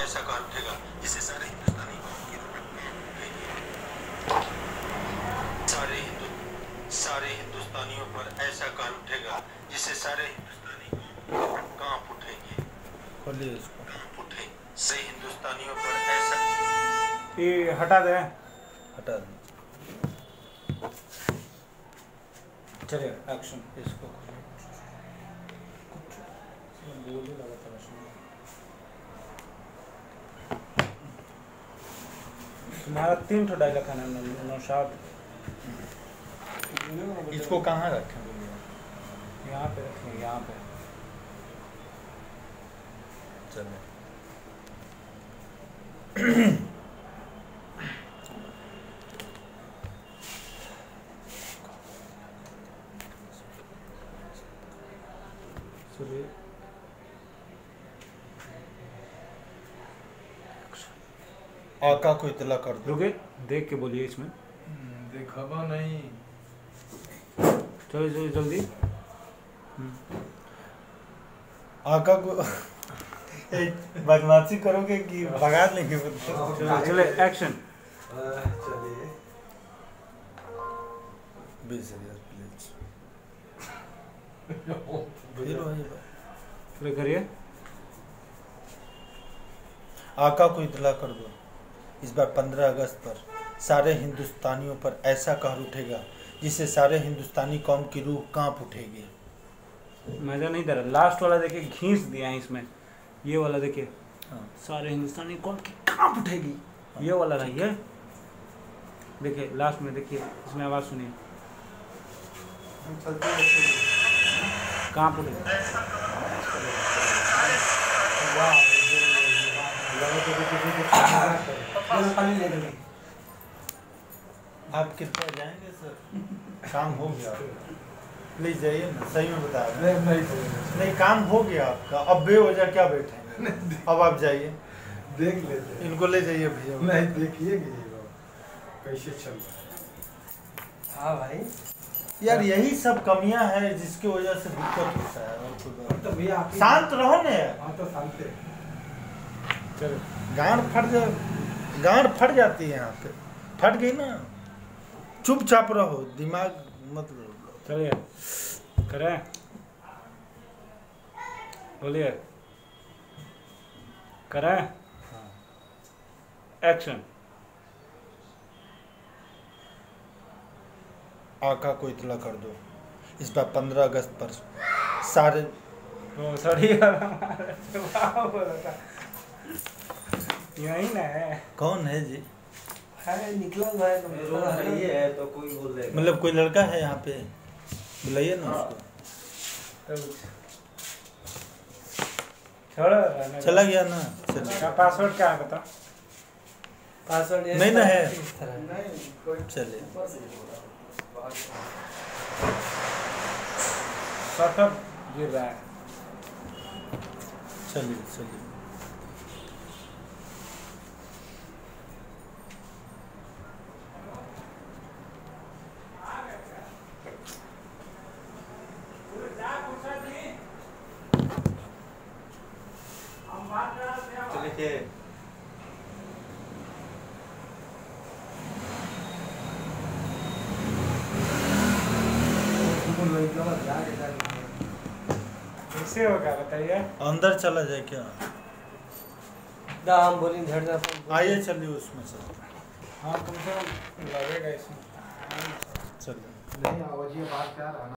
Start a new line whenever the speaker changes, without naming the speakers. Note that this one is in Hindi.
ऐसा कहर उठेगा जिससे सारे हिंदुस्तानी सारे हिंदुस्तानियों पर ऐसा कहर उठेगा जिससे सारे हिंदुस्तानी कांप उठेंगे।
खोलिए इसको।
कांप उठे सही हिंदुस्तानियों पर ऐसा।
ये हटा दे, हटा दे। चलिए एक्शन। इसको बोले लगा था तुम्हारा 3 ठो डायलॉग है ना नौशाद।
इसको कहाँ रखें?
यहाँ पे रखें, यहाँ पे।
चलो
चलिए
आका को इतला कर दो।
रुके, देख के बोलिए इसमें।
देखा नहीं।
चलो जल्दी जल्दी।
आका को बदमाशी करोगे कि भगा लेंगे?
चले एक्शन।
चलिए 20,000 प्लीज।
चले करिए।
आका को इतला कर दो, इस बार 15 अगस्त पर सारे हिंदुस्तानियों पर ऐसा कहर उठेगा जिससे सारे हिंदुस्तानी कौम की रूह कांप उठेगी।
मजा नहीं दे रहा। लास्ट वाला देखिए, घींच दिया है इसमें। ये वाला देखिए,
हाँ।
सारे हिंदुस्तानी कौम की कांप उठेगी। ये वाला रही है। देखिए लास्ट में, देखिए इसमें आवाज सुनिए। कांप उठेगी।
आप कितना जाएंगे सर? काम हो गया, प्लीज जाइए ना। सही में बता रहे हैं। नहीं काम हो गया आपका, अब बेवजह क्या बैठेंगे? अब आप जाइए,
देख लेते।
इनको ले जाइए भैया।
नहीं देखिए कैसे चल रहा है। हाँ भाई
यार यही सब कमियां हैं जिसकी वजह से दिक्कत होता है। और कोई बात
तो भैया आप
शांत रहो ना।
हाँ तो शांत है।
चलो गांड फट जाती है यहाँ पे। फट गई ना, चुपचाप रहो, दिमाग मत लो।
चलिए करें, बोलिए करें। एक्शन।
आका को इतला कर दो, इस बार 15 अगस्त पर सारे
सॉरी यही ना है।
कौन है जी?
है निकला भाई
ये है तो कोई बोल देगा।
मतलब कोई लड़का है यहाँ पे, बुलाइए ना उसको।
छोड़ो,
चला गया ना। चलिए
पासवर्ड क्या है बता।
पासवर्ड
नहीं ना है।
नहीं
चलिए
शॉर्टअप गिर रहा है।
चलिए चलिए।
चलिए
कैसे होगा बताइए।
अंदर चला जाए क्या?
दाम बोली झड़ जा।
आइए चलिए उसमें से।
हाँ कम से कम लगेगा इसमें।
चलिए
नहीं आवाज़ ये बात क्या रहा।